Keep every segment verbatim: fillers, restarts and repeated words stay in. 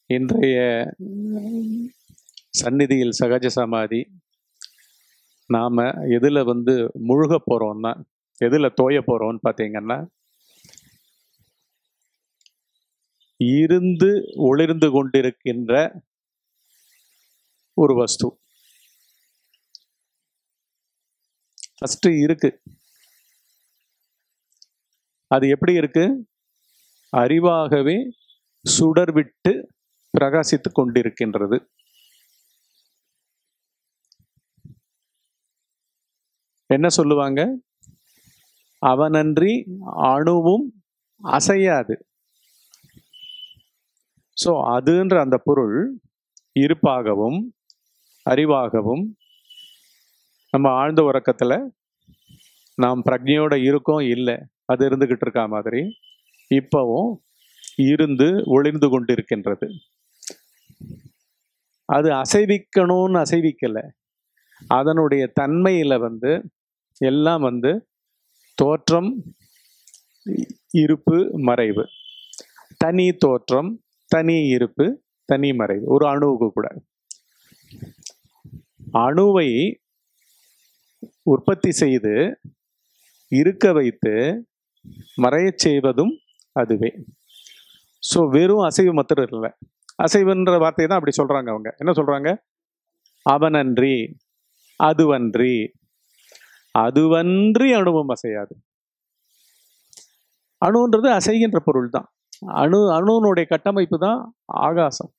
இன்றைய சந்நிதியில் சகஜ சமாதி நாம் எதில் வந்து முழுக போகிறோம்னா, எதில் தோய போகிறோம்னு பார்த்தீங்கன்னா, இருந்து ஒளிர்ந்து கொண்டிருக்கின்ற ஒரு வஸ்து. ஃபஸ்ட்டு இருக்கு. அது எப்படி இருக்கு? அறிவாகவே சுடர்விட்டு பிரகாசித்து கொண்டிருக்கின்றது. என்ன சொல்லுவாங்க? அவனன்றி அணுவும் அசையாது. ஸோ அதுன்ற அந்த பொருள் இருப்பாகவும் அறிவாகவும் நம்ம ஆழ்ந்த உறக்கத்தில் நாம் பிரக்ஞையோட இருக்கோம் இல்லை, அது இருந்துகிட்டு இருக்கா மாதிரி இப்பவும் இருந்து ஒளிர்ந்து கொண்டிருக்கின்றது. அது அசைவிக்கணும்னு அசைவிக்கலை. அதனுடைய தன்மையில் வந்து எல்லாம் வந்து தோற்றம், இருப்பு, மறைவு. தனி தோற்றம், தனி இருப்பு, தனி மறைவு. ஒரு அணுவுக்கு கூட அணுவை உற்பத்தி செய்து இருக்க வைத்து மறையச் செய்வதும் அதுவே. ஸோ வெறும் அசைவு மாத்திரம் இல்லை. அசைவுன்ற வார்த்தையை தான் அப்படி சொல்றாங்க. அவங்க என்ன சொல்றாங்க? அவனன்றி அதுவன்றி அதுவன்றி அணுவும் அசையாது. அணுன்றது அசைகின்ற பொருள் தான். அணு அணுனுடைய கட்டமைப்பு தான் ஆகாசம்.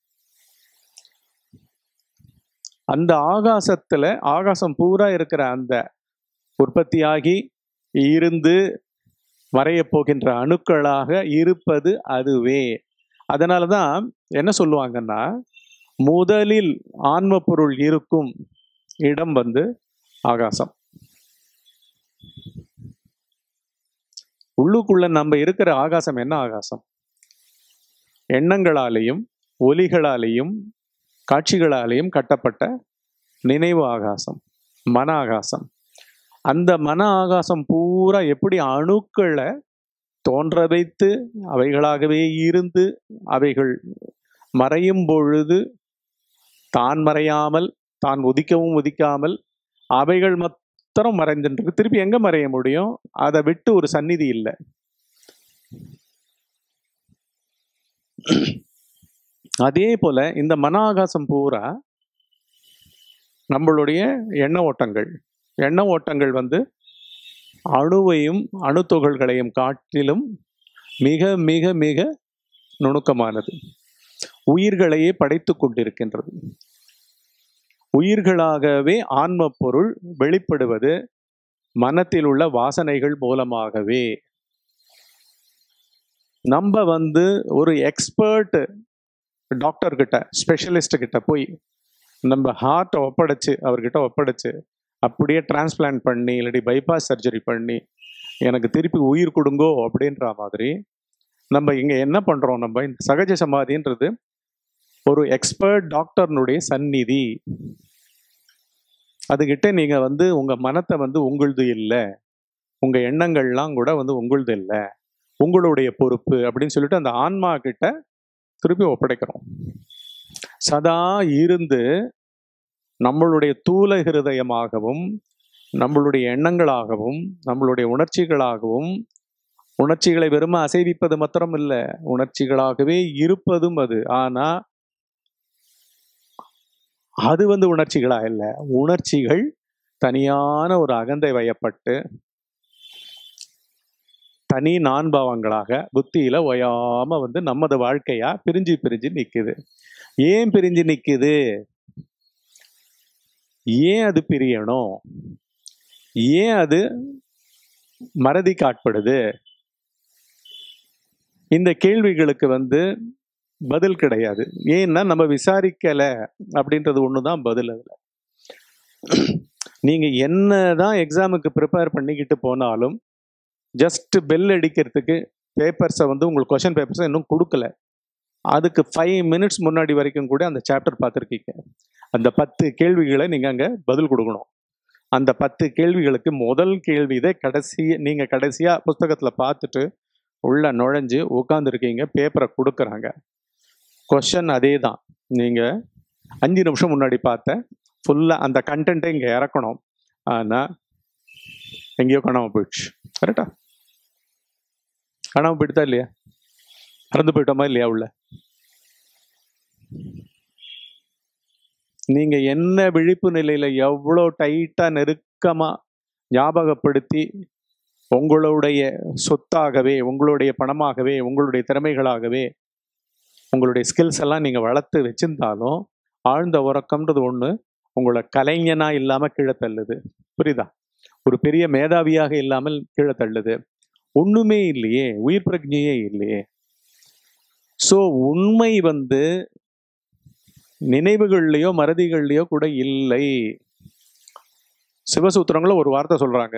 அந்த ஆகாசத்துல ஆகாசம் பூரா இருக்கிற அந்த உற்பத்தியாகி இருந்து மறைய போகின்ற அணுக்களாக இருப்பது அதுவே. அதனால தான் என்ன சொல்லுவாங்கன்னா, முதலில் ஆன்ம பொருள் இருக்கும் இடம் வந்து ஆகாசம். உள்ளுக்குள்ள நம்ம இருக்கிற ஆகாசம் என்ன ஆகாசம்? எண்ணங்களாலேயும் ஒலிகளாலேயும் காட்சிகளாலேயும் கட்டப்பட்ட நினைவு ஆகாசம், மன ஆகாசம். அந்த மன ஆகாசம் பூரா எப்படி அணுக்களை தோன்ற வைத்து அவைகளாகவே இருந்து அவைகள் மறையும் பொழுது தான் மறையாமல், தான் உதிக்கவும் உதிக்காமல் அவைகள் மாத்திரம் மறைந்துட்டு திருப்பி எங்க மறைய முடியும்? அதை விட்டு ஒரு சந்நிதி இல்லை. அதே போல இந்த மன ஆகாசம் பூரா நம்மளுடைய எண்ண ஓட்டங்கள். எண்ண ஓட்டங்கள் வந்து அணுவையும் அணுத்துகள்களையும் காட்டிலும் மிக மிக மிக நுணுக்கமானது. உயிர்களையே படைத்து கொண்டிருக்கின்றது. உயிர்களாகவே ஆன்ம பொருள் வெளிப்படுவது மனத்தில் உள்ள வாசனைகள் மூலமாகவே. நம்ம வந்து ஒரு எக்ஸ்பர்ட் டாக்டர் கிட்ட, ஸ்பெஷலிஸ்ட் கிட்ட போய் நம்ம ஹார்ட்டை ஒப்படைச்சு அவர்கிட்ட ஒப்படைச்சு அப்படியே டிரான்ஸ்பிளான்ட் பண்ணி இல்லாட்டி பைபாஸ் சர்ஜரி பண்ணி எனக்கு திருப்பி உயிர் கொடுங்கோ அப்படின்ற மாதிரி நம்ம இங்கே என்ன பண்ணுறோம்? நம்ம இந்த சகஜ சமாதின்றது ஒரு எக்ஸ்பர்ட் டாக்டர்னுடைய சந்நிதி. அதுகிட்ட நீங்கள் வந்து உங்கள் மனத்தை வந்து உங்களுது இல்லை, உங்கள் எண்ணங்கள்லாம் கூட வந்து உங்களுது இல்லை, உங்களுடைய பொறுப்பு அப்படின்னு சொல்லிட்டு அந்த ஆன்மா கிட்ட திருப்பி ஒப்படைக்கிறோம். சதா இருந்து நம்மளுடைய தூல ஹிருதயமாகவும் நம்மளுடைய எண்ணங்களாகவும் நம்மளுடைய உணர்ச்சிகளாகவும், உணர்ச்சிகளை வெறும அசைவிப்பது மாத்திரம் இல்லை, உணர்ச்சிகளாகவே இருப்பதும் அது. ஆனா அது வந்து உணர்ச்சிகளா இல்லை. உணர்ச்சிகள் தனியான ஒரு அகந்தை வயப்பட்டு தனி நான்பாவங்களாக புத்தியில ஒயாம வந்து நமது வாழ்க்கையா பிரிஞ்சு பிரிஞ்சு நிக்குது. ஏன் பிரிஞ்சு நிக்குது? ஏன் அது பிரியணும்? ஏன் அது மறதி காட்படுது? இந்த கேள்விகளுக்கு வந்து பதில் கிடையாது. ஏன்னா நம்ம விசாரிக்கல அப்படின்றது ஒண்ணுதான் பதில். அதுல நீங்க என்னதான் எக்ஸாமுக்கு ப்ரிப்பேர் பண்ணிக்கிட்டு போனாலும் ஜஸ்ட் பெல் அடிக்கிறதுக்கு பேப்பர்ஸை வந்து உங்களுக்கு கொஷின் பேப்பர்ஸை இன்னும் கொடுக்கல. அதுக்கு ஃபைவ் மினிட்ஸ் முன்னாடி வரைக்கும் கூட அந்த சாப்டர் பார்த்துருக்கீங்க. அந்த பத்து கேள்விகளை நீங்கள் அங்கே பதில் கொடுக்கணும். அந்த பத்து கேள்விகளுக்கு முதல் கேள்வி இதை கடைசி நீங்கள் கடைசியாக புஸ்தகத்தில் பார்த்துட்டு உள்ள நுழைஞ்சு உட்காந்துருக்கீங்க, பேப்பரை கொடுக்குறாங்க. கொஸ்டின் அதே தான். நீங்கள் அஞ்சு நிமிஷம் முன்னாடி பார்த்த ஃபுல்லாக அந்த கண்டென்ட்டை இங்கே இறக்கணும். ஆனால் எங்கேயோ காணாமல் போயிடுச்சு. கரெக்டா? காணாமல் போயிட்டுதா இல்லையா? மறந்து போயிட்டோமா இல்லையா? உள்ள நீங்கள் என்ன விழிப்பு நிலையில் எவ்வளோ டைட்டாக நெருக்கமாக ஞாபகப்படுத்தி உங்களுடைய சொத்தாகவே, உங்களுடைய பணமாகவே, உங்களுடைய திறமைகளாகவே உங்களுடைய ஸ்கில்ஸ் எல்லாம் நீங்கள் வளர்த்து வச்சிருந்தாலும் ஆழ்ந்த உறக்கம்ன்றது ஒன்று உங்களை கலைஞனாக இல்லாமல் கீழே தள்ளுது. புரியுதா? ஒரு பெரிய மேதாவியாக இல்லாமல் கீழே தள்ளுது. ஒன்றுமே இல்லையே, உயிர் பிரஜையே இல்லையே. ஸோ உண்மை வந்து நினைவுகள்லையோ மறதிகள்லையோ கூட இல்லை. சிவசூத்திரங்களும் ஒரு வார்த்தை சொல்றாங்க,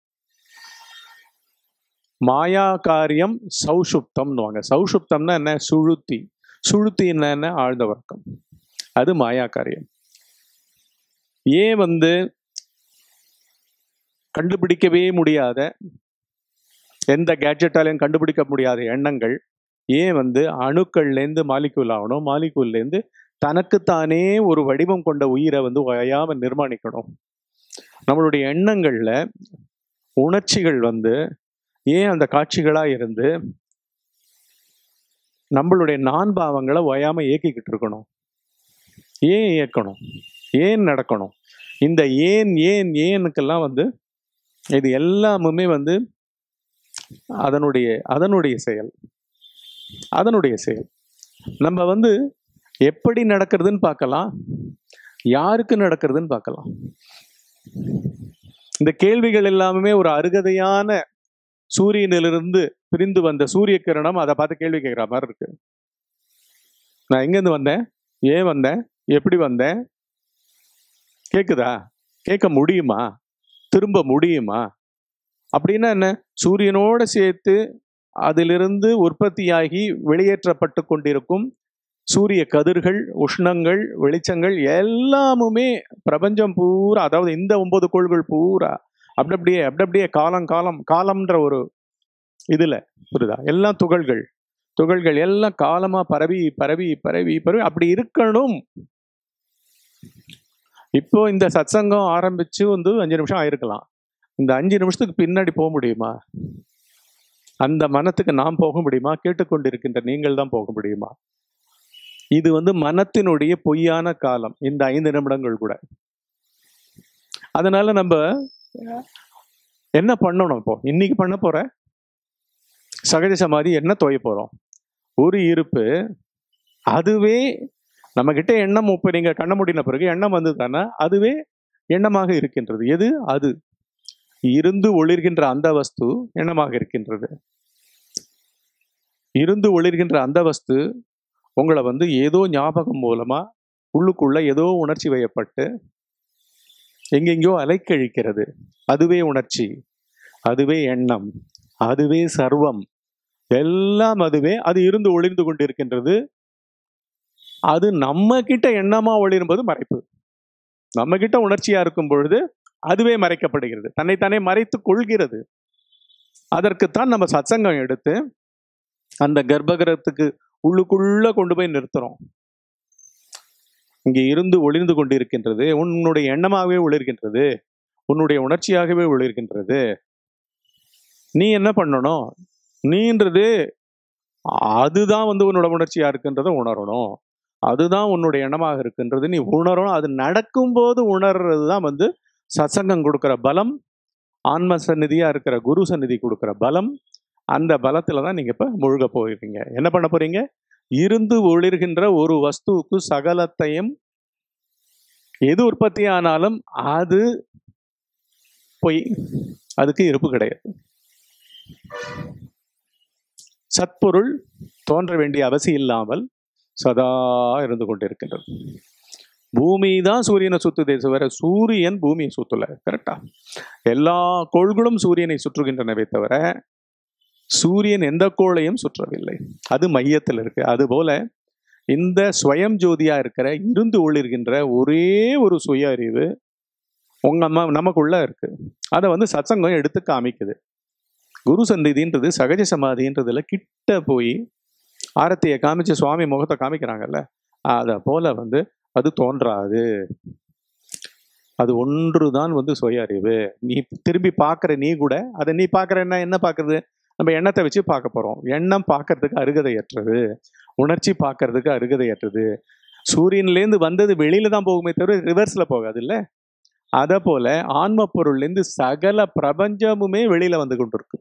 மாயா காரியம் சௌஷுப்தம்னுவாங்க. சௌஷுப்தம்னா என்ன? சுழுத்தி. சுழுத்தி என்ன? ஆழ்ந்த வர்க்கம். அது மாயா காரியம். ஏன் வந்து கண்டுபிடிக்கவே முடியாத, எந்த கேட்ஜெட்டாலையும் கண்டுபிடிக்க முடியாத எண்ணங்கள் ஏன் வந்து அணுக்கள்லேருந்து மாலிகூல் ஆகணும், மாலிகூல்லேருந்து தனக்குத்தானே ஒரு வடிவம் கொண்ட உயிரை வந்து ஓயாம நிர்மாணிக்கணும்? நம்மளுடைய எண்ணங்கள்ல உணர்ச்சிகள் வந்து ஏன் அந்த காட்சிகளா இருந்து நம்மளுடைய நான் பாவங்களை ஓயாம இயக்கிக்கிட்டு இருக்கணும்? ஏன் இயக்கணும்? ஏன் நடக்கணும்? இந்த ஏன் ஏன் ஏனுக்கெல்லாம் வந்து இது எல்லாமுமே வந்து அதனுடைய அதனுடைய செயல் அதனுடைய செயல். நம்ம வந்து எப்படி நடக்கிறதுன்னு பார்க்கலாம், யாருக்கு நடக்கிறதுன்னு பார்க்கலாம். இந்த கேள்விகள் எல்லாமே ஒரு அருகதையான சூரியனிலிருந்து பிரிந்து வந்த சூரிய கிரணம் அதை பார்த்து கேள்வி கேட்குற மாதிரி இருக்கு. நான் எங்கேருந்து வந்தேன், ஏன் வந்தேன், எப்படி வந்தேன், கேட்குதா? கேட்க முடியுமா? திரும்ப முடியுமா? அப்படின்னா என்ன? சூரியனோட சேர்த்து அதிலிருந்து உற்பத்தியாகி வெளியேற்றப்பட்டு கொண்டிருக்கும் சூரிய கதிர்கள், உஷ்ணங்கள், வெளிச்சங்கள் எல்லாமுமே பிரபஞ்சம் பூரா, அதாவது இந்த ஒன்பது கோள்கள் பூரா அப்படி அப்படியே அப்படி அப்படியே காலம் காலம் காலம்ன்ற ஒரு இதுல, புரியுதா? எல்லாம் துகள்கள் துகள்கள் எல்லாம் காலமா பரவி பரவி பரவி பரவி அப்படி இருக்கணும். இப்போ இந்த சத்சங்கம் ஆரம்பிச்சு வந்து அஞ்சு நிமிஷம் ஆயிருக்கலாம். இந்த அஞ்சு நிமிஷத்துக்கு பின்னாடி போக முடியுமா? அந்த மனத்துக்கு நாம் போக முடியுமா? கேட்டுக்கொண்டிருக்கின்ற நீங்கள் தான் போக முடியுமா? இது வந்து மனத்தினுடைய பொய்யான காலம், இந்த ஐந்து நிமிடங்கள் கூட. அதனால நம்ம என்ன பண்ணணும்? இப்போ இன்னைக்கு பண்ண போற சகஜ சமாதி என்ன தோய போறோம்? ஒரு இருப்பு. அதுவே நம்ம கிட்ட எண்ணம், இப்போ நீங்க கண்ண மூடின பிறகு எண்ணம் வந்து தானே அதுவே எண்ணமாக இருக்கின்றது. எது அது? இருந்து ஒளிர்கின்ற அந்த வஸ்து எண்ணமாக இருக்கின்றது. இருந்து ஒளிர்கின்ற அந்த வஸ்து உங்களை வந்து ஏதோ ஞாபகம் மூலமா உள்ளுக்குள்ள ஏதோ உணர்ச்சி வயப்பட்டு எங்கெங்கயோ அலைக்கழிக்கிறது. அதுவே உணர்ச்சி, அதுவே எண்ணம், அதுவே சர்வம், எல்லாம் அதுவே. அது இருந்து ஒளிர்ந்து கொண்டிருக்கின்றது. அது நம்ம கிட்ட எண்ணமா ஒளிரும்போது மறைப்பு, நம்ம கிட்ட உணர்ச்சியா இருக்கும் பொழுது அதுவே மறைக்கப்படுகிறது, தன்னைத்தானே மறைத்து கொள்கிறது. அதற்குத்தான் நம்ம சத்சங்கம் எடுத்து அந்த கர்ப்பகிரகத்துக்கு உள்ளுக்குள்ள கொண்டு போய் நிறுத்துறோம். இங்கே இருந்து ஒளிர்ந்து கொண்டிருக்கின்றது, உன்னுடைய எண்ணமாகவே ஒளிர்கின்றது, உன்னுடைய உணர்ச்சியாகவே ஒளிர்கின்றது. நீ என்ன பண்ணணும்? நீன்றது அதுதான் வந்து உன்னோட உணர்ச்சியா இருக்குன்றதை உணரணும். அதுதான் உன்னுடைய எண்ணமாக இருக்குன்றது நீ உணரணும். அது நடக்கும்போது உணர்றது தான் வந்து சத்சங்கம் கொடுக்குற பலம், ஆன்ம சந்நிதியா இருக்கிற குரு சந்நிதி கொடுக்குற பலம். அந்த பலத்துல தான் நீங்க இப்ப முழுக போகிறீங்க. என்ன பண்ண போறீங்க? இருந்து ஒளிர்கின்ற ஒரு வஸ்துவுக்கு சகலத்தையும் எது உற்பத்தி ஆனாலும் அது பொய், அதுக்கு இருப்பு கிடையாது. சத்பொருள் தோன்ற வேண்டிய அவசியம் இல்லாமல் சதா இருந்து கொண்டிருக்கின்றது. பூமி தான் சூரியனை சுத்துதே தவிர சூரியன் பூமியை சுத்தல. கரெக்டா? எல்லா கோள்களும் சூரியனை சுற்றுகின்றனவே தவிர சூரியன் எந்த கோளையும் சுற்றவில்லை. அது மையத்தில் இருக்கு. அதுபோல இந்த ஸ்வயம் ஜோதியா இருக்கிற இருந்து ஒளிர்கின்ற ஒரே ஒரு சுய அறிவு உங்க அம்மா நமக்குள்ள இருக்கு. அதை வந்து சத்சங்கம் எடுத்து காமிக்குது. குரு சந்நிதின்றது சகஜ சமாதின்றதுல கிட்ட போய் ஆரத்தியை காமிச்சு சுவாமி முகத்தை காமிக்கிறாங்கல்ல, அதை போல வந்து அது தோன்றாது. அது ஒன்றுதான் வந்து சுய அறிவு. நீ திரும்பி பார்க்குற நீ கூட அதை நீ பார்க்குறன்னா என்ன பார்க்குறது? நம்ம எண்ணத்தை வச்சு பார்க்க போகிறோம். எண்ணம் பார்க்கறதுக்கு அருகதையற்றது, உணர்ச்சி பார்க்கறதுக்கு அருகதையற்றது. சூரியன்லேருந்து வந்தது வெளியில தான் போகுமே தவிர ரிவர்ஸில் போகாது இல்லை? அதை போல ஆன்ம பொருள்லேருந்து சகல பிரபஞ்சமுமே வெளியில வந்து கொண்டு இருக்கு.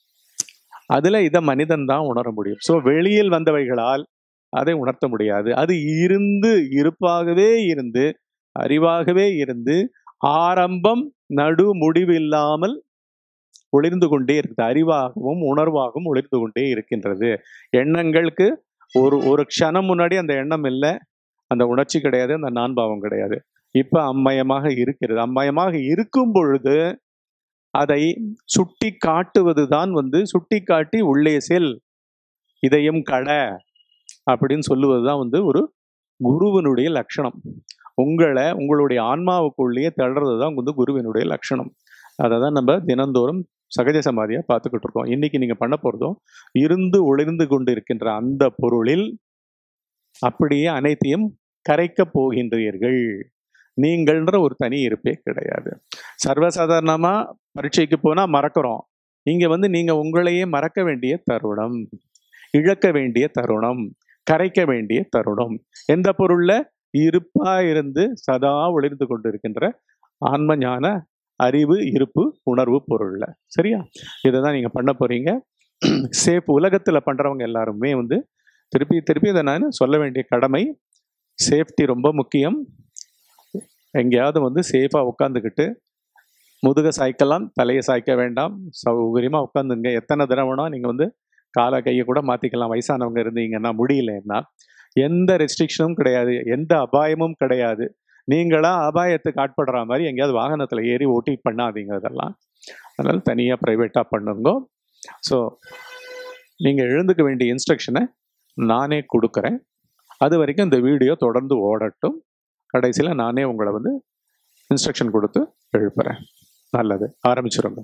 அதுல இதை மனிதன் தான் உணர முடியும். ஸோ வெளியில் வந்தவைகளால் அதை உணர்த்த முடியாது. அது இருந்து இருப்பாகவே இருந்து அறிவாகவே இருந்து ஆரம்பம் நடு முடிவு இல்லாமல் ஒளிர்ந்து கொண்டே இருக்குது. அறிவாகவும் உணர்வாகவும் ஒளிர்ந்து கொண்டே இருக்கின்றது. எண்ணங்களுக்கு ஒரு ஒரு க்ஷணம் முன்னாடி அந்த எண்ணம் இல்லை, அந்த உணர்ச்சி கிடையாது, அந்த நான்பாவம் கிடையாது. இப்ப அம்மயமாக இருக்கிறது. அம்மயமாக இருக்கும் பொழுது அதை சுட்டி காட்டுவது தான் வந்து சுட்டி காட்டி உள்ளே செல், இதையும் கட அப்படின்னு சொல்லுவதுதான் வந்து ஒரு குருவினுடைய லட்சணம். உங்களை உங்களுடைய ஆன்மாவுக்குள்ளேயே தள்ளுறது தான் வந்து குருவினுடைய லட்சணம். அதை தான் நம்ம தினந்தோறும் சகஜ சமாதியா பார்த்துக்கிட்டு இருக்கோம். இன்னைக்கு நீங்க பண்ண போறதும் இருந்து ஒளிர்ந்து கொண்டு இருக்கின்ற அந்த பொருளில் அப்படியே அனைத்தையும் கரைக்க போகின்றீர்கள். நீங்கள்ன்ற ஒரு தனி இருப்பே கிடையாது. சர்வசாதாரணமா பரீட்சைக்கு போனா மறக்கிறோம். இங்க வந்து நீங்க உங்களையே மறக்க வேண்டிய தருணம், இழக்க வேண்டிய தருணம், கரைக்க வேண்டிய தருணம். எந்த பொருள்ல? இருப்பா இருந்து சதா ஒளிர்ந்து கொண்டு இருக்கின்ற ஆன்ம ஞான அறிவு இருப்பு உணர்வு பொருள்ல. சரியா? இதை தான் நீங்க பண்ண போறீங்க. சேஃப் உலகத்துல பண்றவங்க எல்லாருமே வந்து திருப்பி திருப்பி இதை நான் சொல்ல வேண்டிய கடமை. சேஃப்டி ரொம்ப முக்கியம். எங்கேயாவது வந்து சேஃபாக உட்காந்துக்கிட்டு முதுக சாய்க்கலாம், தலையை சாய்க்க வேண்டாம், சௌகரியமாக உட்காந்துங்க. எத்தனை தடவைனா நீங்கள் வந்து காலை கையை கூட மாற்றிக்கலாம். வயசானவங்க இருந்தீங்கன்னா முடியலன்னா எந்த ரெஸ்ட்ரிக்ஷனும் கிடையாது, எந்த அபாயமும் கிடையாது. நீங்களா அபாயத்துக்கு ஆட்படுற மாதிரி எங்கேயாவது வாகனத்தில் ஏறி ஓட்டி பண்ணாதீங்க. அதெல்லாம் அதனால தனியாக ப்ரைவேட்டாக பண்ணுங்க. ஸோ நீங்கள் எழுந்துக்க வேண்டிய இன்ஸ்ட்ரக்ஷனை நானே கொடுக்குறேன். அது வரைக்கும் இந்த வீடியோ தொடர்ந்து ஓடட்டும். கடைசியில் நானே உங்களை வந்து இன்ஸ்ட்ரக்ஷன் கொடுத்து எழுப்புறேன். நல்லது, ஆரம்பிச்சிருங்க.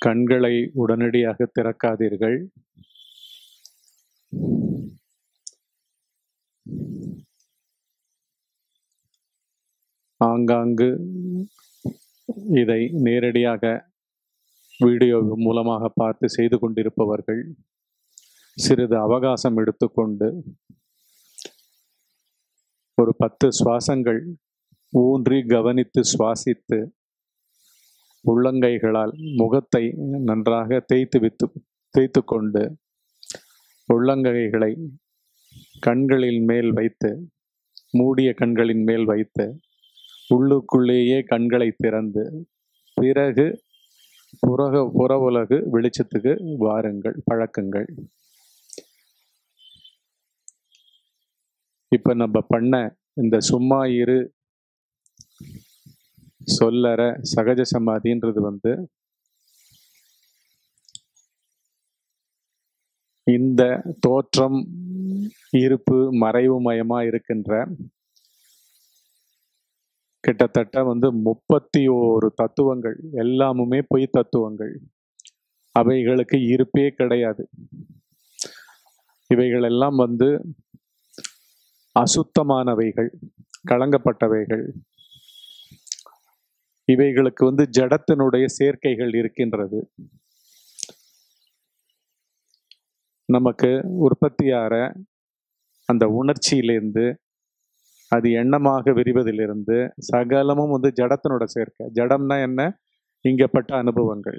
கண்களை உடனடியாக திறக்காதீர்கள். ஆங்காங்கு இதை நேரடியாக வீடியோ மூலமாக பார்த்து செய்து கொண்டிருப்பவர்கள் சிறிது அவகாசம் எடுத்துக்கொண்டு ஒரு பத்து சுவாசங்கள் ஊன்றி கவனித்து சுவாசித்து உள்ளங்கைகளால் முகத்தை நன்றாக தேய்த்து வித்து தேய்த்து கொண்டு உள்ளங்கைகளை கண்களின் மேல் வைத்து மூடிய கண்களின் மேல் வைத்து உள்ளுக்குள்ளேயே கண்களை திறந்து பிறகு புறக புற உலகு வெளிச்சத்துக்கு வாருங்கள், பழக்குங்கள். இப்ப நம்ம பண்ண இந்த சும்மா இரு சொல்லற சகஜ சமாதின்றது வந்து இந்த தோற்றம் இருப்பு மறைவு மயமா இருக்கின்ற கிட்டத்தட்ட வந்து முப்பத்தி ஓரு தத்துவங்கள் எல்லாமுமே பொய் தத்துவங்கள். அவைகளுக்கு இருப்பே கிடையாது. இவைகள் எல்லாம் வந்து அசுத்தமானவைகள், கலங்கப்பட்டவைகள். இவைகளுக்கு வந்து ஜடத்தினுடைய சேர்க்கைகள் இருக்கின்றது. நமக்கு உற்பத்தியார அந்த உணர்ச்சியிலிருந்து அது எண்ணமாக விரிவதிலிருந்து சகலமும் வந்து ஜடத்தினோட சேர்க்கை. ஜடம்னா என்ன? இங்கப்பட்ட அனுபவங்கள்.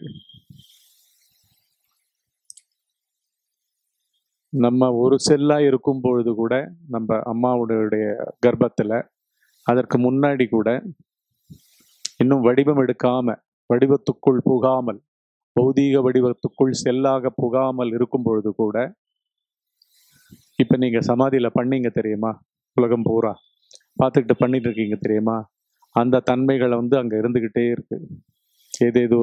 நம்ம ஒரு செல்லா இருக்கும் பொழுது கூட, நம்ம அம்மாவுடைய கர்ப்பத்துல, அதற்கு முன்னாடி கூட இன்னும் வடிவம் எடுக்காம, வடிவத்துக்குள் புகாமல், பௌதீக வடிவத்துக்குள் செல்லாக புகாமல் இருக்கும் பொழுது கூட, இப்ப நீங்க சமாதியில பண்ணீங்க தெரியுமா, உலகம் பூரா பார்த்துக்கிட்டு பண்ணிட்டு இருக்கீங்க தெரியுமா, அந்த தன்மைகளை வந்து அங்க இருந்துகிட்டே இருக்கு. ஏதேதோ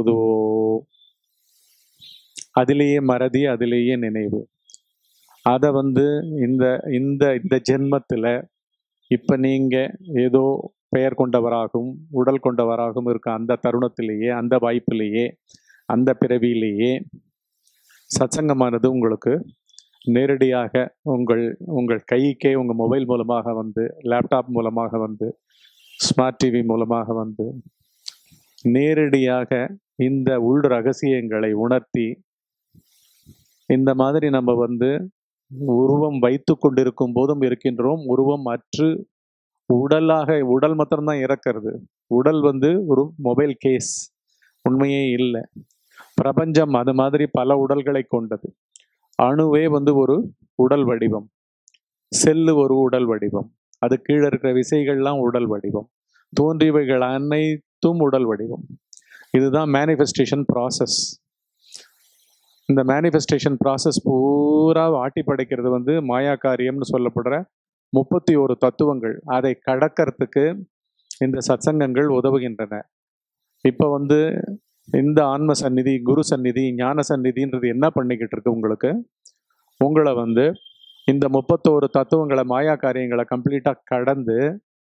அதிலேயே மறதி, அதிலேயே நினைவு. அதை வந்து இந்த இந்த இந்த ஜென்மத்துல இப்ப நீங்க ஏதோ பெயர் கொண்டவராகவும் உடல் கொண்டவராகவும் இருக்க அந்த தருணத்திலேயே, அந்த வாய்ப்பிலேயே, அந்த பிறவியிலேயே சத்சங்கமானது உங்களுக்கு நேரடியாக உங்கள் உங்கள் கைக்கே உங்கள் மொபைல் மூலமாக வந்து, லேப்டாப் மூலமாக வந்து, ஸ்மார்ட் டிவி மூலமாக வந்து நேரடியாக இந்த உள் ரகசியங்களை உணர்த்தி, இந்த மாதிரி நம்ம வந்து உருவம் வைத்து கொண்டிருக்கும் போதும் இருக்கின்றோம், உருவம் அற்று உடலாக, உடல் மாத்திரம்தான் இறக்கிறது. உடல் வந்து ஒரு மொபைல் கேஸ், உண்மையே இல்லை. பிரபஞ்சம் அது மாதிரி பல உடல்களை கொண்டது. அணுவே வந்து ஒரு உடல் வடிவம், செல்லு ஒரு உடல் வடிவம், அது கீழே இருக்கிற விசைகள்லாம் உடல் வடிவம், தோன்றியவைகள் அனைத்தும் உடல் வடிவம். இதுதான் மேனிஃபெஸ்டேஷன் ப்ராசஸ். இந்த மேனிஃபெஸ்டேஷன் ப்ராசஸ் பூரா ஆட்டி படைக்கிறது வந்து மாயா காரியம்னு சொல்லப்படுற முப்பத்தி ஒரு தத்துவங்கள். அதை கடக்கிறதுக்கு இந்த சத்சங்கங்கள் உதவுகின்றன. இப்போ வந்து இந்த ஆன்ம சந்நிதி, குரு சந்நிதி, ஞான சந்நிதின்றது என்ன பண்ணிக்கிட்டு இருக்கு உங்களுக்கு? உங்களை வந்து இந்த முப்பத்தோரு தத்துவங்களை, மாயா காரியங்களை கம்ப்ளீட்டா கடந்து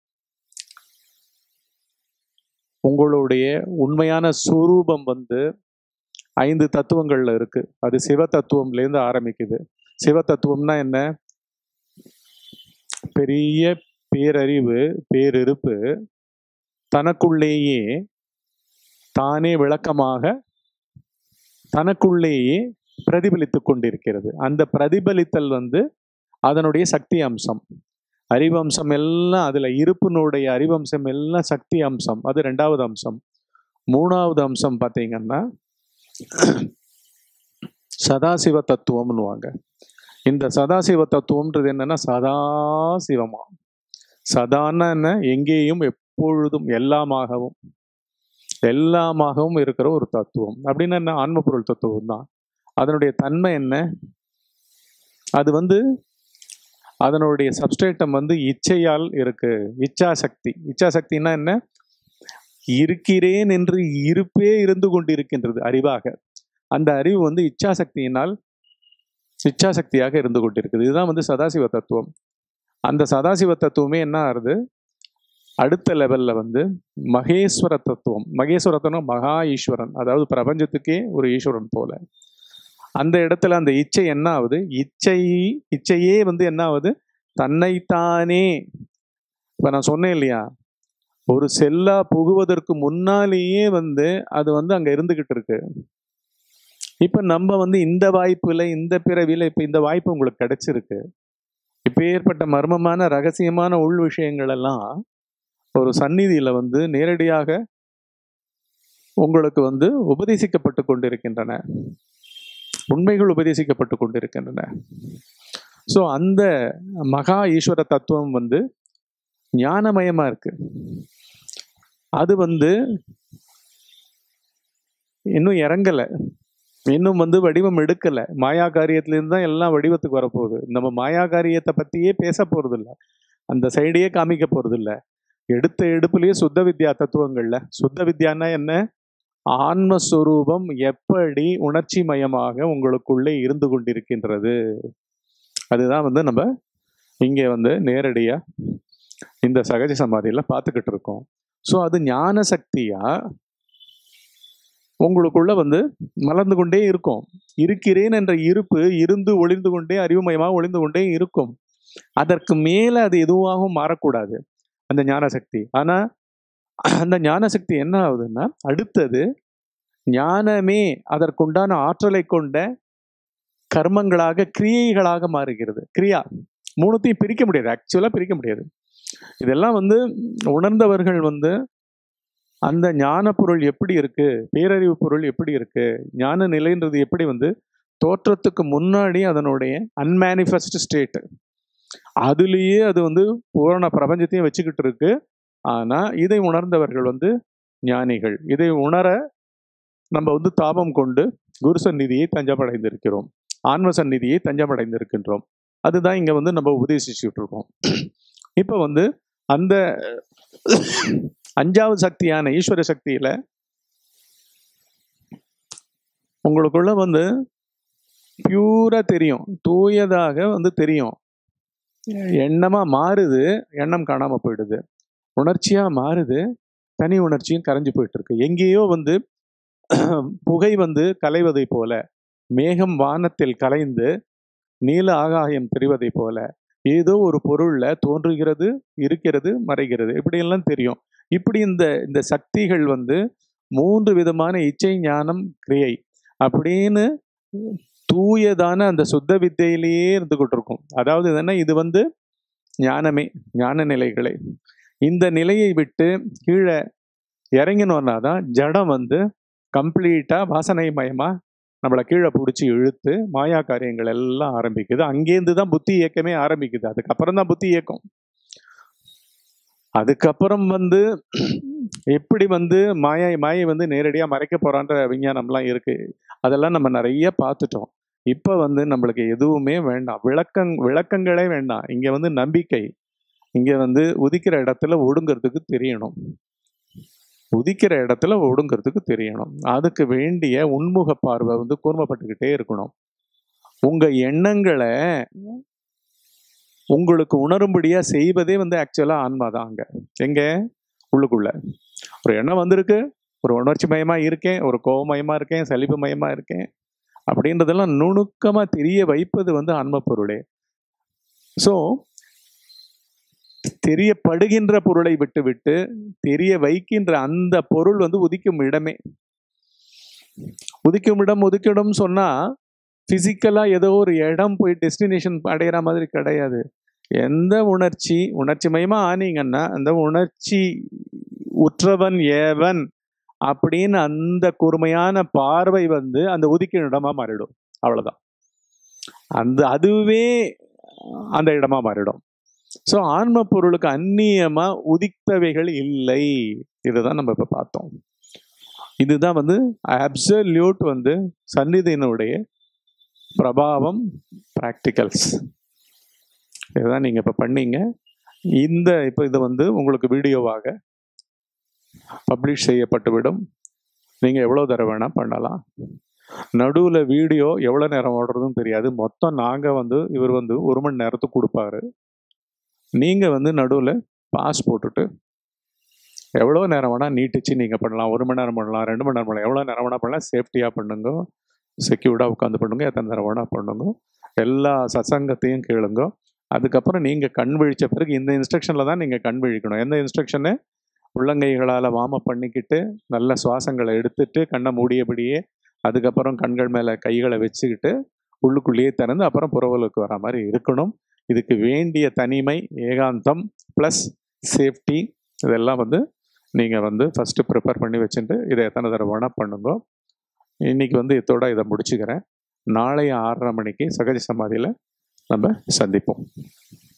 உங்களுடைய உண்மையான சுரூபம் வந்து ஐந்து தத்துவங்கள்ல இருக்கு. அது சிவ தத்துவம்லேருந்து ஆரம்பிக்குது. சிவ தத்துவம்னா என்ன? பெரிய பேரறிவு, பேரிருப்பு தனக்குள்ளேயே தானே விளக்கமாக தனக்குள்ளேயே பிரதிபலித்து கொண்டிருக்கிறது. அந்த பிரதிபலித்தல் வந்து அதனுடைய சக்தி அம்சம். அறிவம்சம் எல்லாம் அதுல இருப்பினுடைய அறிவம்சம் எல்லாம் சக்தி அம்சம். அது ரெண்டாவது அம்சம். மூணாவது அம்சம் பார்த்தீங்கன்னா சதாசிவ தத்துவம்னுவாங்க. இந்த சதாசிவ தத்துவம்ன்றது என்னன்னா, சதாசிவமா. சதான்னா என்ன? எங்கேயும் எப்பொழுதும் எல்லாமாகவும் எல்லாமாகவும் இருக்கிற ஒரு தத்துவம். அப்படின்னா என்ன? ஆன்ம பொருள் தத்துவம் தான். அதனுடைய தன்மை என்ன? அது வந்து அதனுடைய சப்ஸ்ட்ரேட்டம் வந்து இச்சையால் இருக்கு. இச்சா சக்தி. இச்சா சக்தின்னா என்ன? இருக்கிறேன் என்று இருப்பே இருந்து கொண்டிருக்கின்றது அறிவாக. அந்த அறிவு வந்து இச்சா சக்தியினால் இச்சா சக்தியாக இருந்து கொண்டிருக்குது. இதுதான் வந்து சதாசிவ தத்துவம். அந்த சதாசிவ தத்துவமே என்ன ஆறுது? அடுத்த லெவல்ல வந்து மகேஸ்வர தத்துவம். மகேஸ்வரத்தனம் மகா ஈஸ்வரன், அதாவது பிரபஞ்சத்துக்கே ஒரு ஈஸ்வரன் போல. அந்த இடத்துல அந்த இச்சை என்ன ஆகுது? இச்சை இச்சையே வந்து என்ன ஆகுது? தன்னைத்தானே. இப்ப நான் சொன்னேன் இல்லையா, ஒரு செல்லா புகுவதற்கு முன்னாலேயே வந்து அது வந்து அங்க இருந்துகிட்டு இருக்கு. இப்ப நம்ம வந்து இந்த வாய்ப்புல, இந்த பிறவில இப்ப இந்த வாய்ப்பு உங்களுக்கு கிடைச்சிருக்கு. இப்ப ஏற்பட்ட மர்மமான ரகசியமான உள் விஷயங்கள் எல்லாம் ஒரு சந்நிதியில வந்து நேரடியாக உங்களுக்கு வந்து உபதேசிக்கப்பட்டு கொண்டிருக்கின்றன. உண்மைகள் உபதேசிக்கப்பட்டு கொண்டிருக்கின்றன. ஸோ அந்த மகா ஈஸ்வர தத்துவம் வந்து ஞானமயமா இருக்கு. அது வந்து இன்னும் இறங்கல, இன்னும் வந்து வடிவம் எடுக்கல. மாயா காரியத்திலிருந்து தான் எல்லாம் வடிவத்துக்கு வரப்போகுது. நம்ம மாயா காரியத்தை பத்தியே பேச போறது இல்லை, அந்த சைடையே காமிக்க போறது இல்லை. எடுத்த எடுப்புலயே சுத்த வித்யா தத்துவங்கள்ல, சுத்த வித்யான்னா என்ன? ஆன்மஸ்வரூபம் எப்படி உணர்ச்சி மயமாக உங்களுக்குள்ளே இருந்து கொண்டிருக்கின்றது, அதுதான் வந்து நம்ம இங்கே வந்து நேரடியா இந்த சகஜ சமாதியில பார்த்துக்கிட்டு இருக்கோம். ஸோ அது ஞான சக்தியா உங்களுக்குள்ள வந்து மலர்ந்து கொண்டே இருக்கும். இருக்கிறேன் என்ற இருப்பு இருந்து ஒளிந்து கொண்டே, அறிவுமயமாக ஒளிந்து கொண்டே இருக்கும். அதற்கு மேல அது எதுவாகவும் மாறக்கூடாது அந்த ஞான சக்தி. ஆனா அந்த ஞான சக்தி என்ன ஆகுதுன்னா, அடுத்தது ஞானமே அதற்குண்டான ஆற்றலை கொண்ட கர்மங்களாக, கிரியைகளாக மாறுகிறது. கிரியா மூணுத்தையும் பிரிக்க முடியாது, ஆக்சுவலா பிரிக்க முடியாது. இதெல்லாம் வந்து உணர்ந்தவர்கள் வந்து அந்த ஞான பொருள் எப்படி இருக்கு, பேரறிவு பொருள் எப்படி இருக்கு, ஞான நிலைன்றது எப்படி வந்து தோற்றத்துக்கு முன்னாடி அதனுடைய அன்மேனிஃபெஸ்ட் ஸ்டேட், அதுலேயே அது வந்து பூரண பிரபஞ்சத்தையும் வச்சுக்கிட்டு இருக்கு. ஆனா இதை உணர்ந்தவர்கள் வந்து ஞானிகள். இதை உணர நம்ம வந்து தாபம் கொண்டு குரு சந்நிதியை தஞ்சமடைந்திருக்கிறோம், ஆன்ம சந்நிதியை தஞ்சமடைந்திருக்கின்றோம். அதுதான் இங்க வந்து நம்ம உபதேசிச்சுட்டு இருக்கோம். இப்ப வந்து அந்த அஞ்சாவது சக்தியான ஈஸ்வர சக்தியில உங்களுக்குள்ள வந்து பியூரா தெரியும், தூயதாக வந்து தெரியும். எண்ணமா மாறுது, எண்ணம் காணாம போயிடுது. உணர்ச்சியா மாறுது, தனி உணர்ச்சியும் கரைஞ்சு போயிட்டு இருக்கு. எங்கேயோ வந்து புகை வந்து கலைவதை போல, மேகம் வானத்தில் கலைந்து நீல ஆகாயம் தெரிவதை போல ஏதோ ஒரு பொருள்ல தோன்றுகிறது, இருக்கிறது, மறைகிறது, இப்படியெல்லாம் தெரியும். இப்படி இந்த இந்த சக்திகள் வந்து மூன்று விதமான இச்சை, ஞானம், கிரியை அப்படின்னு தூயதான அந்த சுத்த வித்தையிலேயே இருந்துகிட்டு இருக்கும். அதாவது என்ன, இது வந்து ஞானமே, ஞான நிலைகளை. இந்த நிலையை விட்டு கீழே இறங்கினோன்னா தான் ஜடம் வந்து கம்ப்ளீட்டா வாசனை மயமா நம்மளை கீழே பிடிச்சி இழுத்து மாயா காரியங்கள் எல்லாம் ஆரம்பிக்குது. அங்கேருந்து தான் புத்தி இயக்கமே ஆரம்பிக்குது. அதுக்கப்புறம் தான் புத்தி இயக்கம். அதுக்கப்புறம் வந்து எப்படி வந்து மாயை மாயை வந்து நேரடியாக மறைக்க போறான்ற விஞ்ஞானம்லாம் இருக்கு. அதெல்லாம் நம்ம நிறைய பார்த்துட்டோம். இப்போ வந்து நம்மளுக்கு எதுவுமே வேண்டாம், விளக்கங் விளக்கங்களே வேண்டாம். இங்கே வந்து நம்பிக்கை, இங்கே வந்து உதிக்கிற இடத்துல ஒடுங்கிறதுக்கு தெரியணும், உதிக்கிற இடத்துல ஒடுங்கிறதுக்கு தெரியணும். அதுக்கு வேண்டிய உன்முக பார்வை வந்து கூர்மப்பட்டுக்கிட்டே இருக்கணும். உங்க எண்ணங்களை உங்களுக்கு உணரும்படியா செய்வதே வந்து ஆக்சுவலா ஆன்மா தான். அங்க எங்க உள்ளுக்குள்ள ஒரு எண்ணம் வந்திருக்கு, ஒரு உணர்ச்சி மயமா இருக்கேன், ஒரு கோபமயமா இருக்கேன், சலிப்பு மயமா இருக்கேன் அப்படின்றதெல்லாம் நுணுக்கமா தெரிய வைப்பது வந்து ஆன்ம பொருளே. ஸோ தெரியப்படுகின்ற பொருளை விட்டு விட்டு தெரிய வைக்கின்ற அந்த பொருள் வந்து உதிக்கும் இடமே. உதிக்கும் இடம் ஒதுக்கிடும் சொன்னா பிசிக்கலா ஏதோ ஒரு இடம் போய் டெஸ்டினேஷன் அடையிற மாதிரி கிடையாது. எந்த உணர்ச்சி உணர்ச்சி மயமா ஆனீங்கன்னா அந்த உணர்ச்சி உற்றவன் ஏவன் அப்படின்னு அந்த கூர்மையான பார்வை வந்து அந்த உதிக்கும் இடமா மாறிடும். அவ்வளவுதான், அந்த அதுவே அந்த இடமா மாறிடும். ஸோ ஆன்ம பொருளுக்கு அந்நியமா உதித்தவைகள் இல்லை. இதுதான் நம்ம இப்ப பார்த்தோம். இதுதான் வந்து அப்சல்யூட் வந்து சந்நிதியினுடைய பிரபாவம், பிராக்டிகல்ஸ். இதுதான் நீங்க இப்ப பண்ணீங்க. இந்த இப்போ இது வந்து உங்களுக்கு வீடியோவாக பப்ளிஷ் செய்யப்பட்டுவிடும். நீங்க எவ்வளவு தடவை வேணா பண்ணலாம். நடுவில் வீடியோ எவ்வளோ நேரம் ஓடுறதுன்னு தெரியாது. மொத்தம் நாங்கள் வந்து இவர் வந்து ஒரு மணி நேரத்துக்கு கொடுப்பாரு. நீங்கள் வந்து நடுவில் பாஸ் போட்டுட்டு எவ்வளோ நேரம் வேணால் நீட்டிச்சு நீங்கள் பண்ணலாம். ஒரு மணி நேரம் பண்ணலாம், ரெண்டு மணி நேரம் பண்ணலாம், எவ்வளோ நேரம் வேணால் பண்ணலாம். சேஃப்டியாக பண்ணுங்க, செக்யூர்டாக உட்காந்து பண்ணுங்க, எத்தனை நேரம் வேணால் பண்ணுங்க. எல்லா சத்சங்கத்தையும் கேளுங்க. அதுக்கப்புறம் நீங்கள் கண் விழித்த பிறகு இந்த இன்ஸ்ட்ரக்ஷனில் தான் நீங்கள் கண் விழிக்கணும். எந்த இன்ஸ்ட்ரக்ஷனு? உள்ளங்கைகளால் வார்ம் அப் பண்ணிக்கிட்டு நல்ல சுவாசங்களை எடுத்துட்டு கண்ணை மூடியபடியே, அதுக்கப்புறம் கண்கள் மேலே கைகளை வச்சுக்கிட்டு உள்ளுக்குள்ளேயே திறந்து அப்புறம் புறவலுக்கு வர மாதிரி இருக்கணும். இதுக்கு வேண்டிய தனிமை, ஏகாந்தம் ப்ளஸ் சேஃப்டி இதெல்லாம் வந்து நீங்கள் வந்து ஃபஸ்ட்டு ப்ரிப்பேர் பண்ணி வச்சுட்டு இதை எத்தனை தடவை வேணால் பண்ணுங்க. இன்றைக்கி வந்து இதோட இதை முடிச்சுக்கிறேன். நாளைய ஆறரை மணிக்கு சகஜ சமாதியில் நம்ம சந்திப்போம்.